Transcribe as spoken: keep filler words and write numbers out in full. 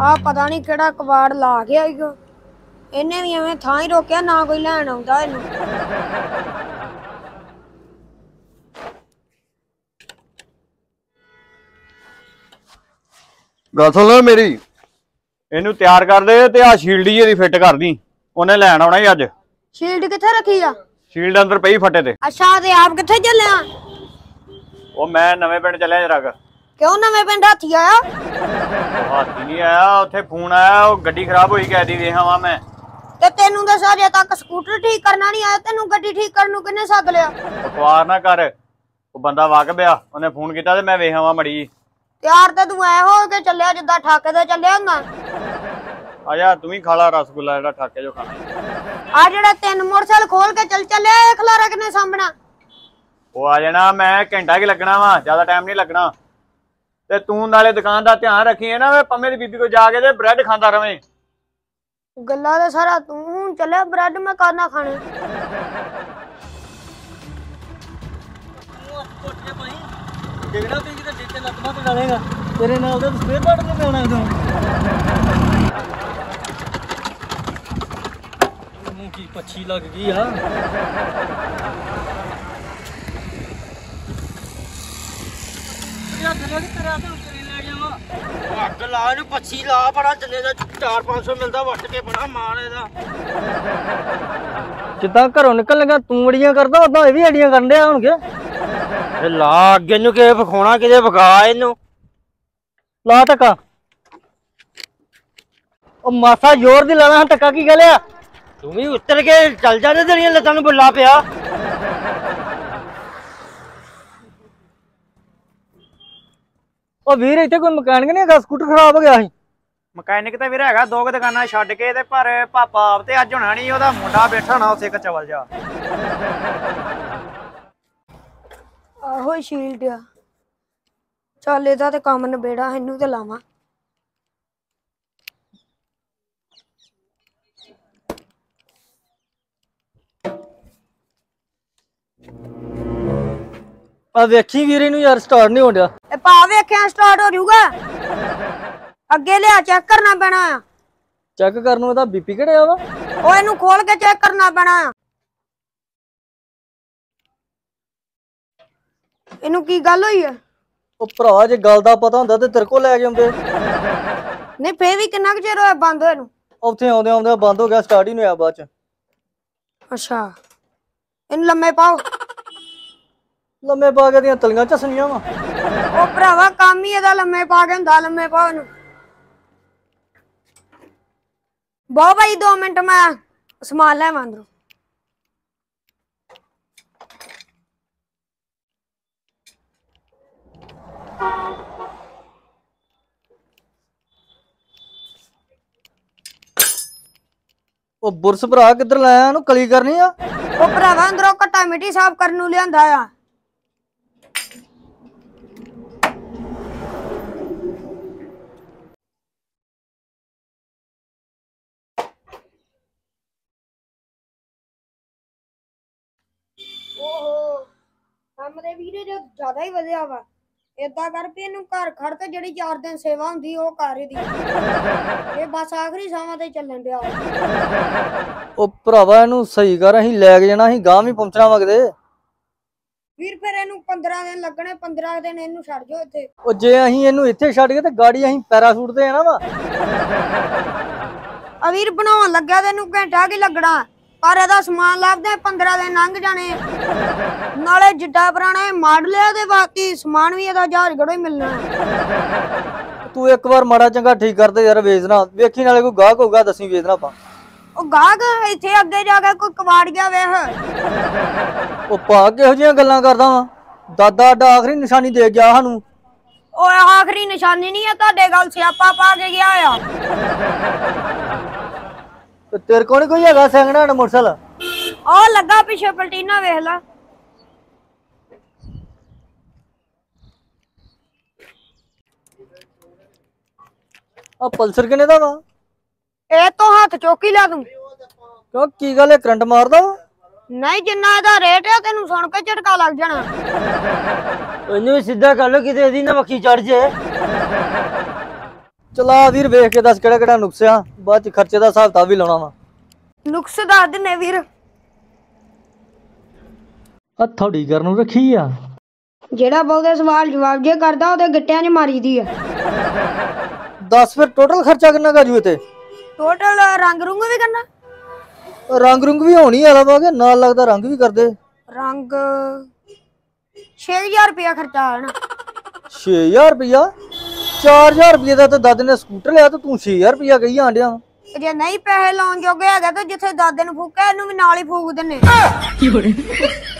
आ पता नहीं केड़ा कबाड़ ला गया इको इन्हें भी एवें थां ही रोकिया ना कोई लैन आउंदा इनू। गल सुन लो मेरी, इनू तैयार कर दे ते आ शील्ड ही एदी फिट कर दी, उन्हें लैन आउणा ही अज। शील्ड किथे रखी आ? शील्ड अंदर पई फटे ते। अच्छा ते आप किथे चले आ? ओ मैं नवे पिंड चलिया जरा। क्यों नवे पिंड हाथी आया? हाथी नहीं आया, उत्थे फोन आया, ओ गड्डी खराब होई गई दी वेखां वा मैं। ते तेनू दस अजे तक स्कूटर ठीक करना नहीं आया, तेनू गड्डी ठीक करन नू किन्ने सद लिया? बकवास ना कर, ओ बंदा वाकब आ, उन्हें फोन कीता ते मैं वेखां वा मड़ी। यार ते तू ऐ हो के चलिया जिद्दां ठाके ते चलिया हुंदा। आजा तू भी खाला रसगुल्ला जेड़ा ठाके जो खाना। आ जेड़ा तीन मोटरसाइकिल खोल के चल चलिया ए खलारा किन्ने सामना? ओ आ जाना, मैं घंटा की लगना वा, ज्यादा टाइम नहीं लगना। ते तू नाले दुकान दा ध्यान रखी है ना, मैं पम्मे दी बीबी को जाके ते ब्रेड खांदा रवें। गल्ला ते सारा तू हुण चलिया, ब्रेड मैं करना खाने। देखना ते किते जिੱਤੇ ਲੱਤਾਂ ਤੇ ਡਾਲੇਗਾ ਤੇਰੇ ਨਾਲ ਤਾਂ ਸਪੇਅਰ ਪਾਰਟ ਨਹੀਂ ਪੈਣਾ ਤੂੰ ਮੂੰਹ ਕੀ ਪੱਛੀ ਲੱਗ ਗਈ ਆ ਯਾ ਗਲਾ ਕਿ ਤੇਰਾ ਤੇ ਉੱਤਰੀ ਲੈ ਜਾਵਾਂ ਅੱਗ ਲਾ ਇਹਨੂੰ ਪੱਛੀ ਲਾ ਬੜਾ ਜੰਨੇ ਦਾ ਚਾਰ ਪੰਜ ਸੌ ਮਿਲਦਾ ਵੱਟ ਕੇ ਬੜਾ ਮਾਰ ਇਹਦਾ ਜਿੱਦਾਂ ਘਰੋਂ ਨਿਕਲ ਲਗਾ ਤੂੰ ਅੜੀਆਂ ਕਰਦਾ ਉਦਾਂ ਇਹ ਵੀ ਅੜੀਆਂ ਕਰਨ ਡਿਆ ਹੋਣਗੇ ला अगे नु के विखाना कि विखा इनू ला टका मासा जोर दी लाना टका की गल तू भी उतर के चल जाने तेरिया लत्तां नू बुला पिया ओ वीर इत्थे कोई मकैनिक नहीं है स्कूटर खराब हो गया सी ਮਕੈਨਿਕ ਤੇ ਵੀਰ ਹੈਗਾ ਦੋ ਕੁ ਦੁਕਾਨਾਂ ਛੱਡ ਕੇ ਤੇ ਪਰ ਪਾਪਾ ਆਪ ਤੇ ਅੱਜ ਹੋਣਾ ਨਹੀਂ ਉਹਦਾ ਮੁੰਡਾ ਬੈਠਾ ਨਾ ਉੱਥੇ ਕਚਵਲ ਜਾ आहो शील्ड आ चल एदा ते काम नबेड़ा इनू ते लावां आ वेखी वीर इनू यार स्टार्ट नहीं होंदा ए भा वेखिया स्टार्ट हो जाऊगा अगे लिया चेक करना पैना आ चेक करन दा बीपी घड़िया वा ओ इनू खोल के चेक करना पैना आ इनू की गल होई है ओ भरा जे गल दा पता हुंदा ते तेरे को ले के आंदे नहीं फे भी कितना क चिर होया बंद होए नू उत्थे आउंदे आउंदे बंद हो गया स्टार्ट ही नहीं होया बाद च अच्छा इन लम्मे पाओ लम्मे पा के दियां तलियां चसनियां वा ओ भरावा काम ही एदा लम्मे पा के हुंदा लम्मे पाओ इनू बहुत भाई दो मिनट मैं समान ले अंदरों ओ बुरस भरा किधर लाया नु कली करनी आ ओ भरावा अंदरों कट्टा मिट्टी साफ करन नू लियांदा आ ओहो काम दे वीरे जो ज्यादा ही वधिया वा इदा कर पे इनू घर खड़ के जेडी चार दिन सेवा हुंदी ओ कर दी ये बस आखरी सावां ते चलन दिया ओ भरावा इनू सही कर अहीं ले के जाना अहीं गां भी पहुंचना वगदे वीर फिर इनू पंद्रह दिन लगने पंद्रह दिन इनू छड़ जो इत्थे ओ जे अहीं इनू इत्थे छड़ के ते गाड़ी अहीं पैराशूट ते आना वा आ वीर बनाउण लग्या ते इनू घंटा की लगना पर एदा समान लाभदे पंद्रह दिन लंघ जाने नाले जिड्डा पुराना मॉडल है ते बाकी समान भी एदा जहाज गड़ो ही मिलना तू एक बार माड़ा चंगा ठीक कर दे यार वेचना वेखी नाले कोई गाहक होगा दसी वेचना पा ओ गाहक इत्थे अगे जाके कोई कबाड़ गया वेख ओ भा किहो जिहियां गल्लां करदा वा दादा अड्डा आखरी निशानी दे गया सानू ओ आखरी निशानी नहीं है तुहाडे गल सियापा पा के गया आ ते तेरे को नहीं कोई हैगा सैकंड हैंड मोटरसाइकिल ओ लगा पिछे पलटीना वेख ला आ पल्सर किने दा वा ए तो हाथ चौकी ला दूं क्यों की गल है करंट मारदा वा नहीं जिन्ना दा रेट है तेनू सुन के झटका लग जाना इन्हें सीधा कर लो किते दी ना मक्खी चढ़ जे ਚਲਾ ਵੀਰ ਵੇਖ ਕੇ ਦੱਸ ਕਿਹੜਾ ਕਿਹੜਾ ਨੁਕਸਿਆ ਬਾਅਦ ਚ ਖਰਚੇ ਦਾ ਹਿਸਾਬ ਤਾਂ ਵੀ ਲਾਉਣਾ ਵਾ। ਨੁਕਸ ਦੱਸ ਦਿੰਨੇ ਵੀਰ। ਆ ਥੋੜੀ ਕਰਨ ਨੂੰ ਰੱਖੀ ਆ ਜਿਹੜਾ ਬਹੁਤੇ ਸਵਾਲ ਜਵਾਬ ਜੇ ਕਰਦਾ ਉਹਦੇ ਗਿੱਟਿਆਂ 'ਚ ਮਾਰੀਦੀ ਆ। ਦੱਸ ਫਿਰ ਟੋਟਲ ਖਰਚਾ ਕਿੰਨਾ ਕਰ ਜੂ ਇੱਥੇ? ਟੋਟਲ ਰੰਗ ਰੁੰਗ ਵੀ ਕਰਨਾ? ਰੰਗ ਰੁੰਗ ਵੀ ਹੋਣੀ ਵਾਲਾ ਵਾ ਕਿ ਨਾਲ ਲੱਗਦਾ ਰੰਗ ਵੀ ਕਰਦੇ? ਰੰਗ ਛੇ ਹਜ਼ਾਰ ਰੁਪਇਆ ਖਰਚਾ ਆਣਾ। ਛੇ ਹਜ਼ਾਰ ਰੁਪਇਆ? ਚਾਰ ਹਜ਼ਾਰ ਰੁਪਏ ਦਾ ਤਾਂ ਦਾਦੇ ਨੇ ਸਕੂਟਰ ਲਿਆ ਤੇ ਤੂੰ ਛੇ ਹਜ਼ਾਰ ਰੁਪਇਆ ਕਹੀ ਆਂਡਿਆ। ਜੇ ਨਹੀਂ ਪੈਸੇ ਲਾਉਣ ਜੋਗੇ ਹੈਗਾ ਤਾਂ ਜਿੱਥੇ ਦਾਦੇ ਨੂੰ ਫੂਕਿਆ ਇਹਨੂੰ ਵੀ ਨਾਲ ਹੀ ਫੂਕ ਦਿੰਨੇ।